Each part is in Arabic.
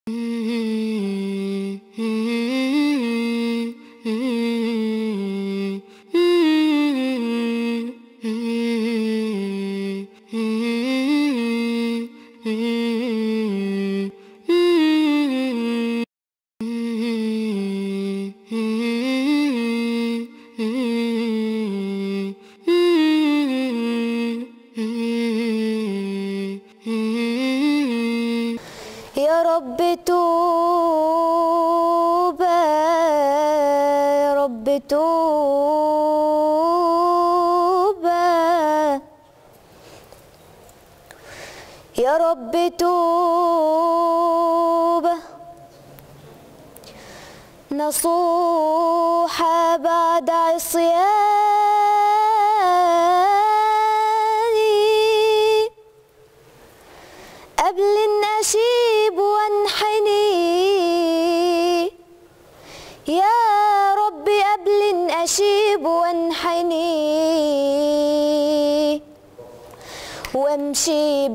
يا رب توبة، يا رب توبة، يا رب توبة نصوحة بعد عصياني، قبل أن أشيب وانحني يا ربي، قبل أن أشيب وانحني وامشي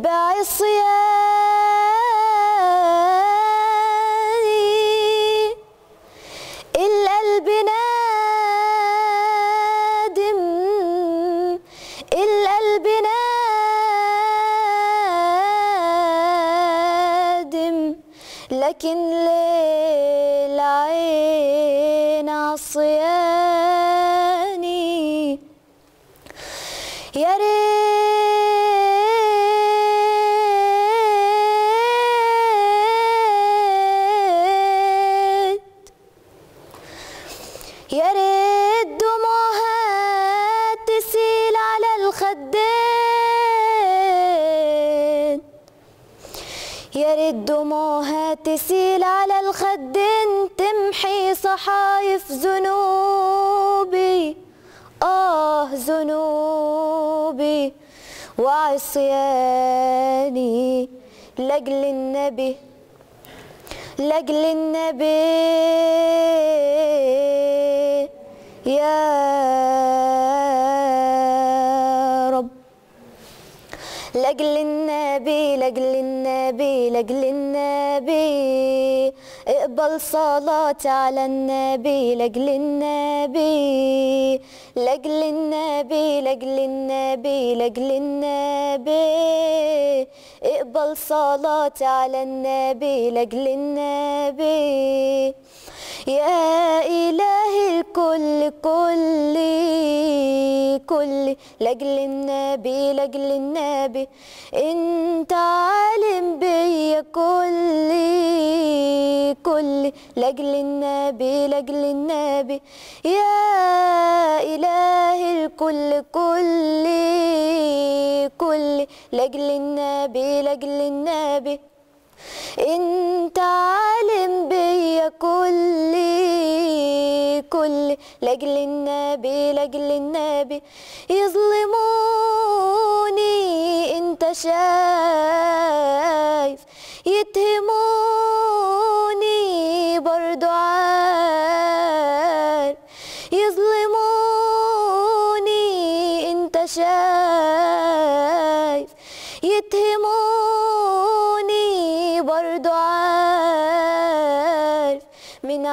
بعصياني. القلب نادم، القلب نادم، لكن للعين عصياني. يا ريت، يا ريت دموعها تسيل على الخدين، يا ريت دموعها تسيل على الخدين، تمحي صحايف ذنوبي، ذنوبي وعصياني، لأجل النبي، لأجل النبي يا رب، لأجل النبي، لأجل النبي، لأجل النبي، اقبل صلاتي على النبي، لأجل النبي، لأجل النبي، لأجل النبي، لأجل النبي، اقبل صلاتي على النبي، لأجل النبي. يا إله الكل كل لأجل النبي، لأجل النبي، انت عالم بيا كل لأجل النبي، لأجل النبي. يا إله الكل كل لأجل النبي، لأجل النبي، انت عالم بيا كل لأجل النبي، لأجل النبي. يظلموني انت شايف، يتهموني برضو عارف، يظلموني انت شايف، يتهموني برضو عارف، من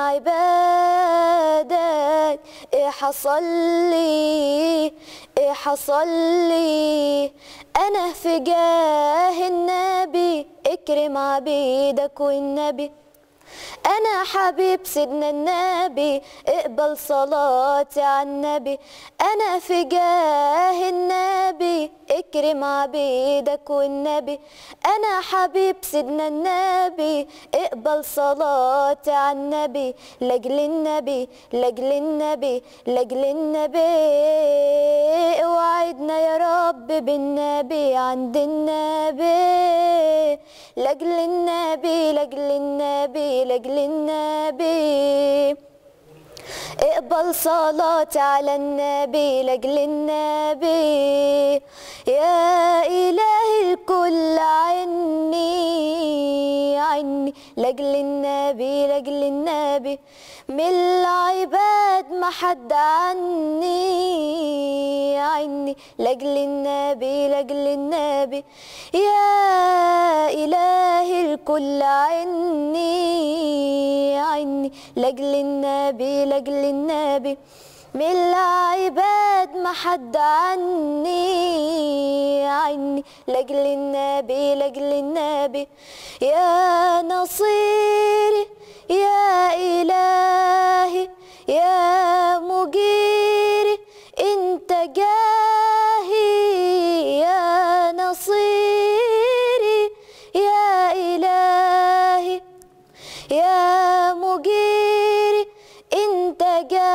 عبادك ايه حصل لي، ايه حصل لي. انا في جاه النبي اكرم عبيدك والنبي، أنا حبيب سيدنا النبي اقبل صلاتي على النبي. أنا في جاه النبي اكرم عبيدك والنبي، أنا حبيب سيدنا النبي اقبل صلاتي على النبي، لأجل النبي، لأجل النبي، لأجل النبي. اوعدنا يا رب بالنبي عند النبي، لأجل النبي، لأجل النبي، لأجل النبي. اقبل صلاتي على النبي لاجل النبي. يا إلهي الكل عني عني لاجل النبي لاجل النبي. من العباد ما حد عني عني لاجل النبي لاجل النبي. يا إلهي الكل عني عني لاجل النبي لاجل النبي. من العباد ما حد عني عني لاجل النبي لاجل النبي. يا نصيري يا إلهي يا مجيري انت جاهي. يا نصيري يا إلهي يا مجيري انت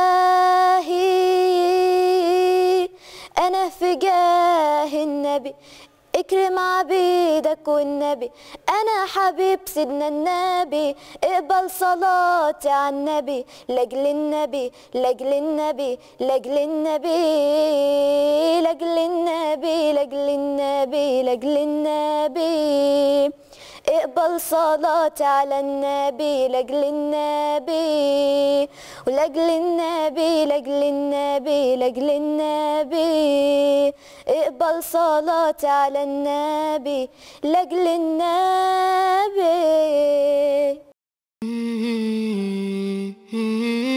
جاهي. انا في جاه النبي اكرم عبيدك والنبي. انا حبيب سيدنا النبي اقبل صلاتي على النبي لاجل النبي لاجل النبي لاجل النبي لاجل النبي لاجل النبي لاجل النبي. اقبل صلاتي على النبي لاجل النبي ولاجل النبي لاجل النبي لاجل النبي. اقبل صلاتي على النبي لاجل النبي.